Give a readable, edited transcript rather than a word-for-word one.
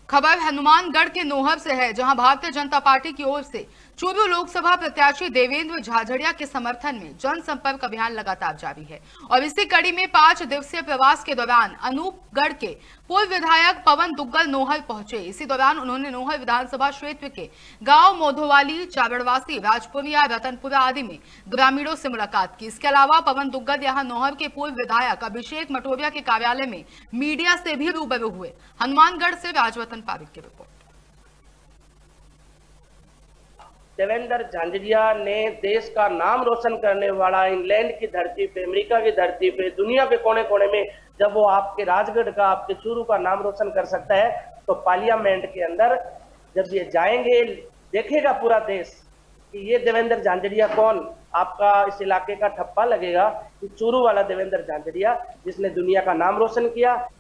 खबर हनुमानगढ़ के नोहर से है, जहां भारतीय जनता पार्टी की ओर से चूरू लोकसभा प्रत्याशी देवेंद्र झाझड़िया के समर्थन में जनसंपर्क अभियान लगातार जारी है। और इसी कड़ी में 5 दिवसीय प्रवास के दौरान अनूपगढ़ के पूर्व विधायक पवन दुग्गल नोहर पहुंचे। इसी दौरान उन्होंने नोहर विधानसभा क्षेत्र के गांव मोधोवाली, चाबड़वासी, राजपुरिया, रतनपुरा आदि में ग्रामीणों से मुलाकात की। इसके अलावा पवन दुग्गल यहां नोहर के पूर्व विधायक अभिषेक मटोरिया के कार्यालय में मीडिया से भी रूबरू हुए। हनुमानगढ़ से राजवतन पारिक की रिपोर्ट। देवेंद्र झांझड़िया ने देश का नाम रोशन करने वाला, इंग्लैंड की धरती पे, अमेरिका की धरती पे, दुनिया के कोने कोने में जब वो आपके राजगढ़ का, आपके चूरू का नाम रोशन कर सकता है, तो पार्लियामेंट के अंदर जब ये जाएंगे, देखेगा पूरा देश कि ये देवेंद्र झांझड़िया कौन, आपका इस इलाके का ठप्पा लगेगा कि चूरू वाला देवेंद्र झांझड़िया, जिसने दुनिया का नाम रोशन किया।